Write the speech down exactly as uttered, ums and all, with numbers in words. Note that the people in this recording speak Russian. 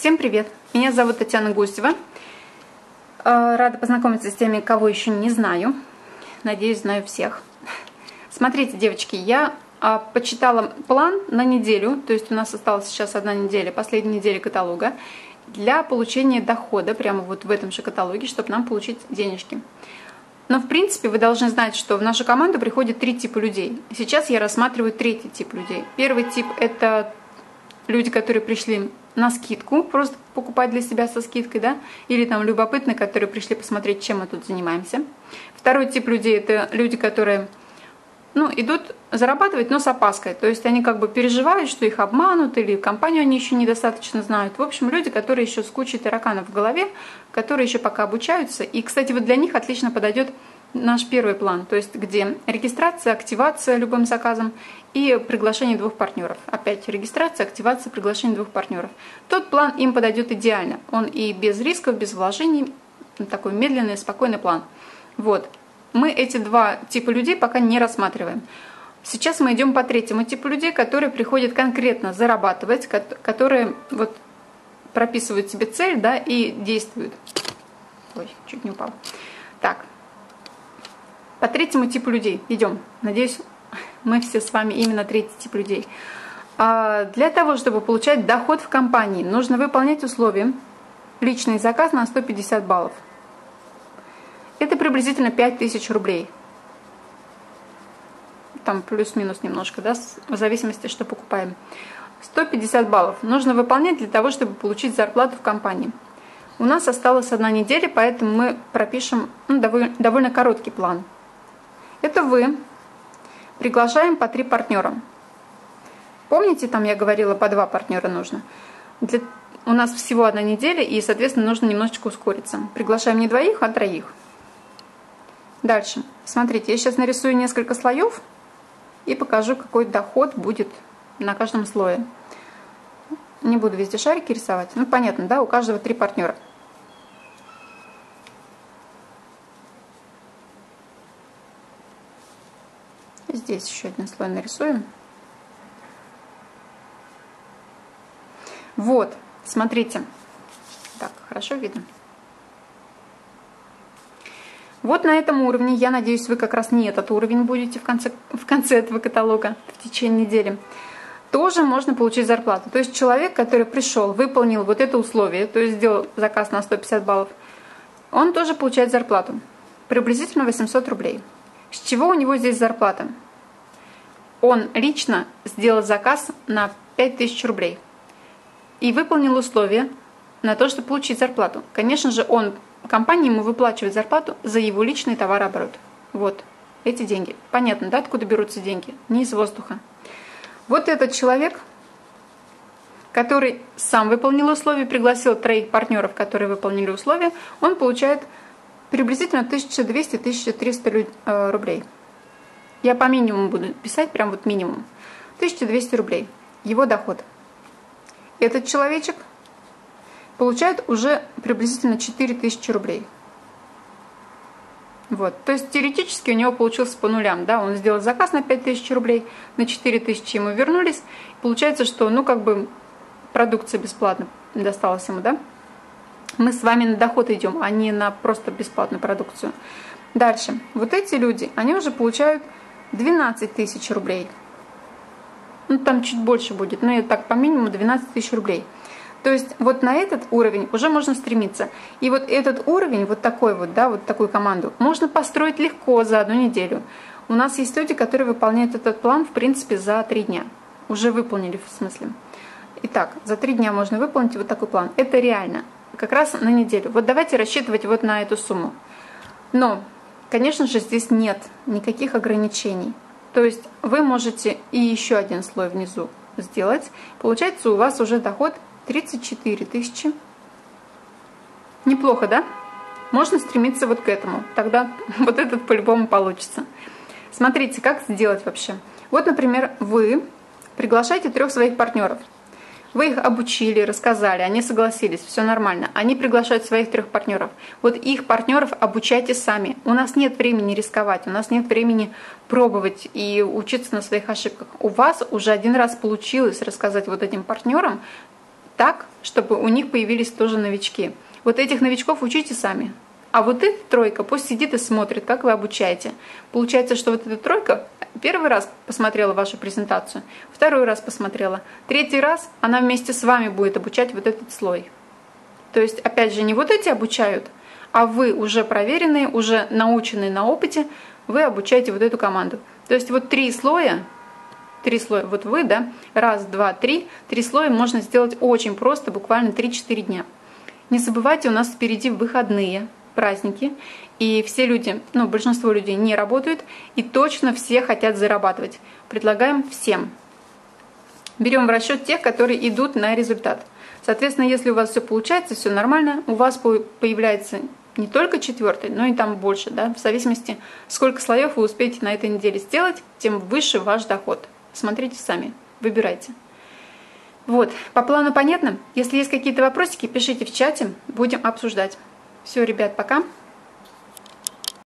Всем привет! Меня зовут Татьяна Гусева. Рада познакомиться с теми, кого еще не знаю. Надеюсь, знаю всех. Смотрите, девочки, я почитала план на неделю, то есть у нас осталась сейчас одна неделя, последняя неделя каталога, для получения дохода, прямо вот в этом же каталоге, чтобы нам получить денежки. Но, в принципе, вы должны знать, что в нашу команду приходит три типа людей. Сейчас я рассматриваю третий тип людей. Первый тип – это люди, которые пришли на скидку, просто покупать для себя со скидкой, да, или там любопытные, которые пришли посмотреть, чем мы тут занимаемся. Второй тип людей – это люди, которые, ну, идут зарабатывать, но с опаской. То есть они как бы переживают, что их обманут, или компанию они еще недостаточно знают. В общем, люди, которые еще с кучей тараканов в голове, которые еще пока обучаются. И, кстати, вот для них отлично подойдет наш первый план, то есть где регистрация, активация любым заказом и приглашение двух партнеров. Опять регистрация, активация, приглашение двух партнеров. Тот план им подойдет идеально. Он и без рисков, без вложений, такой медленный, спокойный план. Вот. Мы эти два типа людей пока не рассматриваем. Сейчас мы идем по третьему типу людей, которые приходят конкретно зарабатывать, которые вот прописывают себе цель, да, и действуют. Ой, чуть не упал. Так. По третьему типу людей идем. Надеюсь, мы все с вами именно третий тип людей. А для того, чтобы получать доход в компании, нужно выполнять условия. Личный заказ на сто пятьдесят баллов. Это приблизительно пять тысяч рублей. Там плюс-минус немножко, да, в зависимости, что покупаем. сто пятьдесят баллов нужно выполнять для того, чтобы получить зарплату в компании. У нас осталась одна неделя, поэтому мы пропишем ну, довольно, довольно короткий план. Это вы. Приглашаем по три партнера. Помните, там я говорила, по два партнера нужно? Для... У нас всего одна неделя, и, соответственно, нужно немножечко ускориться. Приглашаем не двоих, а троих. Дальше. Смотрите, я сейчас нарисую несколько слоев и покажу, какой доход будет на каждом слое. Не буду везде шарики рисовать. Ну, понятно, да? У каждого три партнера. Здесь еще один слой нарисуем. Вот, смотрите. Так, хорошо видно. Вот на этом уровне, я надеюсь, вы как раз не этот уровень будете в конце, в конце этого каталога, в течение недели, тоже можно получить зарплату. То есть человек, который пришел, выполнил вот это условие, то есть сделал заказ на сто пятьдесят баллов, он тоже получает зарплату. Приблизительно восемьсот рублей. С чего у него здесь зарплата? Он лично сделал заказ на пять тысяч рублей и выполнил условия на то, чтобы получить зарплату. Конечно же, он, компания ему выплачивает зарплату за его личный товарооборот. Вот эти деньги. Понятно, да, откуда берутся деньги? Не из воздуха. Вот этот человек, который сам выполнил условия, пригласил троих партнеров, которые выполнили условия, он получает приблизительно тысяча двести — тысяча триста рублей. Я по минимуму буду писать, прям вот минимум. тысяча двести рублей. Его доход. Этот человечек получает уже приблизительно четыре тысячи рублей. Вот. То есть теоретически у него получился по нулям. Да? Он сделал заказ на пять тысяч рублей, на четыре тысячи ему вернулись. Получается, что ну как бы продукция бесплатно досталась ему, да? Мы с вами на доход идем, а не на просто бесплатную продукцию. Дальше. Вот эти люди, они уже получают двенадцать тысяч рублей. Ну, там чуть больше будет, но это так по минимуму двенадцать тысяч рублей. То есть вот на этот уровень уже можно стремиться. И вот этот уровень, вот такой вот, да, вот такую команду, можно построить легко за одну неделю. У нас есть люди, которые выполняют этот план, в принципе, за три дня. Уже выполнили, в смысле. Итак, за три дня можно выполнить вот такой план. Это реально. Как раз на неделю. Вот давайте рассчитывать вот на эту сумму. Но, конечно же, здесь нет никаких ограничений. То есть вы можете и еще один слой внизу сделать. Получается, у вас уже доход тридцать четыре тысячи. Неплохо, да? Можно стремиться вот к этому. Тогда вот этот по-любому получится. Смотрите, как сделать вообще. Вот, например, вы приглашаете трех своих партнеров. Вы их обучили, рассказали, они согласились, все нормально. Они приглашают своих трех партнеров. Вот их партнеров обучайте сами. У нас нет времени рисковать, у нас нет времени пробовать и учиться на своих ошибках. У вас уже один раз получилось рассказать вот этим партнерам так, чтобы у них появились тоже новички. Вот этих новичков учите сами. А вот эта тройка пусть сидит и смотрит, как вы обучаете. Получается, что вот эта тройка первый раз посмотрела вашу презентацию, второй раз посмотрела, третий раз она вместе с вами будет обучать вот этот слой. То есть, опять же, не вот эти обучают, а вы уже проверенные, уже наученные на опыте, вы обучаете вот эту команду. То есть вот три слоя, три слоя, вот вы, да, раз, два, три, три слоя можно сделать очень просто, буквально три-четыре дня. Не забывайте, у нас впереди выходные, праздники, и все люди, ну, большинство людей не работают, и точно все хотят зарабатывать. Предлагаем всем. Берем в расчет тех, которые идут на результат. Соответственно, если у вас все получается, все нормально, у вас появляется не только четвертый, но и там больше, да, в зависимости, сколько слоев вы успеете на этой неделе сделать, тем выше ваш доход. Смотрите сами, выбирайте. Вот, по плану понятно? Если есть какие-то вопросики, пишите в чате, будем обсуждать. Все, ребят, пока.